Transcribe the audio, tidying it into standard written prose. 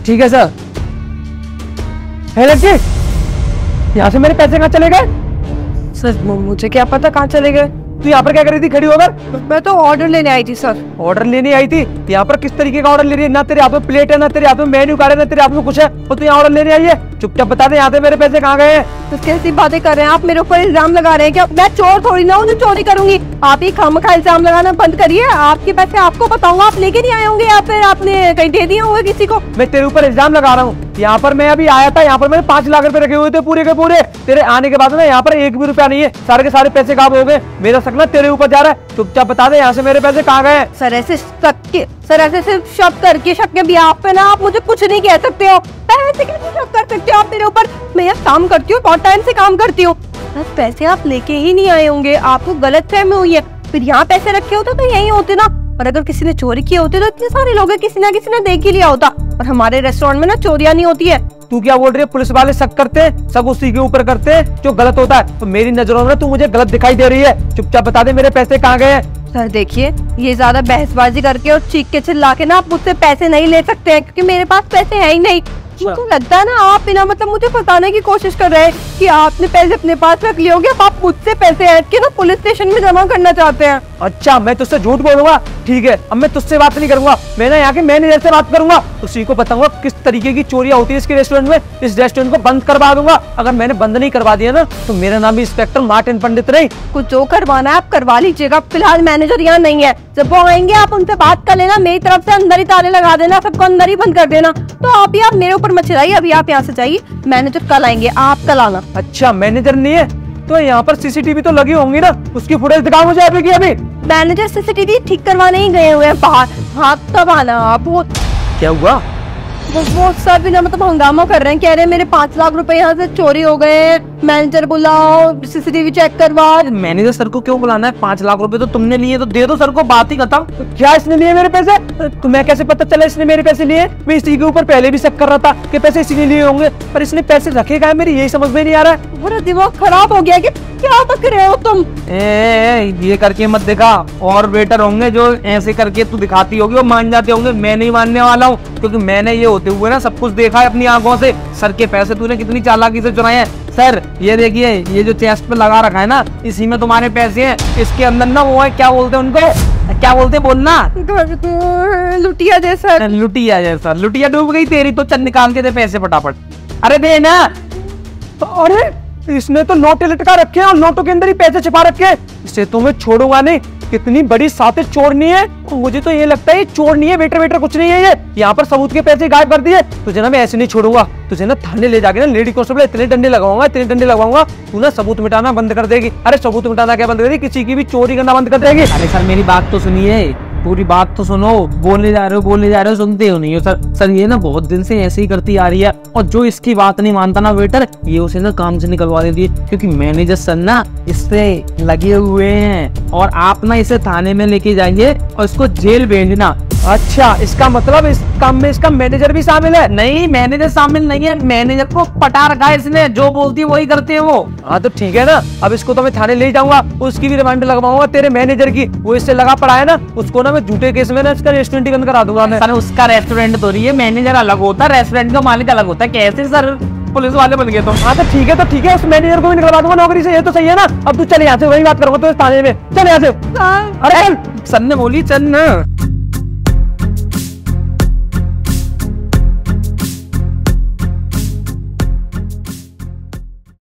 ठीक है सर। जी, यहाँ से मेरे पैसे कहाँ चले गए? सर मुझे क्या पता कहाँ चले गए। तू यहाँ पर क्या कर रही थी खड़ी होकर? मैं तो ऑर्डर लेने आई थी सर। ऑर्डर लेने आई थी? यहाँ पर किस तरीके का ऑर्डर ले रही है? ना तेरे हाथ में प्लेट है, ना तेरे हाथ में मेन्यू कार्ड है, ना तेरे हाथ में कुछ है, और तू यहाँ ऑर्डर लेने आई है? चुपचाप बता दे यहाँ से मेरे पैसे कहाँ गए हैं। तो कैसी बातें कर रहे हैं आप? मेरे ऊपर इल्जाम लगा रहे हैं क्या? मैं चोर थोड़ी ना हूँ जो चोरी करूंगी। आप ही खामखा इल्जाम लगाना बंद करिए। आपके पैसे आपको बताऊंगा, आप लेके नहीं आए होंगे या फिर आपने कहीं दे दिए होंगे किसी को। मैं तेरे ऊपर इल्जाम लगा रहा हूँ? यहाँ पर मैं अभी आया था, यहाँ पर मैंने 5 लाख रुपए रखे हुए थे पूरे के पूरे। तेरे आने के बाद ना यहाँ पर 1 भी रुपया नहीं है, सारे के सारे पैसे गायब हो गए। मेरा शक ना तेरे ऊपर जा रहा है। चुपचाप बता दे यहाँ से मेरे पैसे कहाँ गए? सर ऐसे सिर्फ शक करके शक के बिहाफ पे ना आप मुझे कुछ नहीं कह सकते हो। ऐसे कैसे शक कर सकते हो आप मेरे ऊपर? मैं यहाँ काम करती हूँ, बहुत टाइम से काम करती हूँ। पैसे आप लेके ही नहीं आए होंगे, आपको गलतफहमी हुई है। फिर यहाँ पैसे रखे होते तो यही होते ना, और अगर किसी ने चोरी किए होते तो इतने सारे लोग हैं, किसी ना किसी ने देख ही लिया होता। और हमारे रेस्टोरेंट में ना चोरियां नहीं होती है। तू क्या बोल रही है? पुलिस वाले शक करते हैं, सब उसी के ऊपर करते हैं जो गलत होता है। तो मेरी नजरों में तू मुझे गलत दिखाई दे रही है। चुपचाप बता दे मेरे पैसे कहाँ गए हैं? सर देखिए, ये ज्यादा बहसबाजी करके और चीख के चिल्ला के ना आप मुझसे पैसे नहीं ले सकते हैं, क्योंकि मेरे पास पैसे है ही नहीं। मुझे लगता है ना आप बिना मतलब मुझे फंसाने की कोशिश कर रहे हैं कि आपने पैसे अपने पास रख लिए होंगे। आप मुझसे पैसे ऐड के ना पुलिस स्टेशन में जमा करना चाहते हैं। अच्छा, मैं तुझसे झूठ बोलूंगा? ठीक है, अब मैं तुझसे बात नहीं करूंगा, मैं ना यहाँ के मैनेजर से बात करूंगा। उसी को बताऊंगा किस तरीके की चोरियां होती है इसके रेस्टोरेंट में। इस रेस्टोरेंट को बंद करवा दूंगा। अगर मैंने बंद नहीं करवा दिया ना तो मेरा नाम भी इंस्पेक्टर मार्टिन पंडित नहीं। कुछ जो करवाना है आप करवा लीजिएगा। फिलहाल मैनेजर यहाँ नहीं है, जब वो आएंगे आप उनसे बात कर लेना। मेरी तरफ से अंदर ही ताले लगा देना, सबको अंदर ही बंद कर देना। तो आप मेरे ऊपर मत चिल्लाइए, अभी आप यहाँ से जाइए। मैनेजर कल आएंगे, आप कल आना। अच्छा, मैनेजर नहीं है तो यहाँ पर सीसीटीवी तो लगी होंगी ना, उसकी फुटेज दिखाओ मुझे अभी की अभी। मैनेजर सीसीटीवी ठीक करवाने ही गए हुए हैं बाहर। हाँ तब आना आप। वो क्या हुआ? वो सर भी ना मतलब हंगामा कर रहे हैं, कह रहे हैं मेरे 5 लाख रुपए यहाँ से चोरी हो गए। मैनेजर बुलाओ, सीसीटीवी चेक करवा। मैनेजर सर को क्यों बुलाना है? 5 लाख रुपए तो तुमने लिए, तो दे दो सर को, बात ही खत्म। तो क्या इसने लिए मेरे पैसे? तुम्हें कैसे पता चला इसने मेरे पैसे लिए? मैं इसी के ऊपर पहले भी शक कर रहा था कि पैसे इसी ने लिए होंगे, पर इसने पैसे रखे कहाँ? मेरी यही समझ में नहीं आ रहा है। पूरा दिमाग खराब हो गया कि क्या बक रहे हो तुम? ये करके मत दिखा, और वेटर होंगे जो ऐसे करके तू दिखाती होगी वो मान जाते होंगे। मैं नहीं मानने वाला हूँ, क्योंकि मैंने ये होते हुए ना सब कुछ देखा है अपनी आंखों से। सर के पैसे तूने कितनी चालाकी से चुराए हैं। सर ये देखिए, ये जो चेस्ट पे लगा रखा है ना, इसी में तुम्हारे पैसे हैं। इसके अंदर ना वो है, क्या बोलते हैं उनको, क्या बोलते हैं बोलना? लुटिया जैसा। लुटिया जैसा? लुटिया डूब गई तेरी तो, चल निकाल के दे पैसे फटाफट। अरे दे ना। अरे इसने तो नोट लटका रखे हैं और नोटों के अंदर ही पैसे छिपा रखे हैं। इसे तो मैं छोड़ूंगा नहीं। कितनी बड़ी साथे चोरनी है। मुझे तो ये लगता है ये चोर नहीं है, वेटर कुछ नहीं है ये। यहाँ पर सबूत के पैसे गायब कर दिए। तुझे ना मैं ऐसे नहीं छोड़ूंगा, तुझे ना थाने ले जाके ना लेडी कांस्टेबल इतने डंडे लगाऊंगा तू ना सबूत मिटाना बंद कर देगी। अरे सबूत मिटाना क्या बंद कर देगी? किसी की भी चोरी करना बंद कर देगी। अरे सर मेरी बात तो सुनिए, पूरी बात तो सुनो। बोलने जा रहे हो सुनते हो नहीं हो सर ये ना बहुत दिन से ऐसे ही करती आ रही है, और जो इसकी बात नहीं मानता ना वेटर, ये उसे ना काम से निकलवा देती है, क्योंकि मैनेजर सर ना इससे लगे हुए हैं। और आप ना इसे थाने में लेके जाएंगे और इसको जेल भेजना। अच्छा, इसका मतलब इस काम में इसका मैनेजर भी शामिल है? नहीं, मैनेजर शामिल नहीं है, मैनेजर को पटा रखा है इसने, जो बोलती है वही करते हैं वो। हाँ तो ठीक है ना, अब इसको तो मैं थाने ले जाऊंगा, उसकी भी रिमांड लगवाऊंगा तेरे मैनेजर की। वो इससे लगा पड़ा है ना, उसको ना मैं झूठे केस में ना इसका रेस्टोरेंट ही बंद करा दूंगा मैं। सर उसका रेस्टोरेंट तो रही है, मैनेजर अलग होता है, रेस्टोरेंट का मालिक अलग होता है। कैसे सर पुलिस वाले बन गए तो? हाँ तो ठीक है, उस मैनेजर को भी निकलवा दूंगा नौकरी से, ये तो सही है ना। अब तू चल यहाँ से, वही बात करूंगा तो थाने में। चल यहाँ से। अरे सर ने बोली चल ना।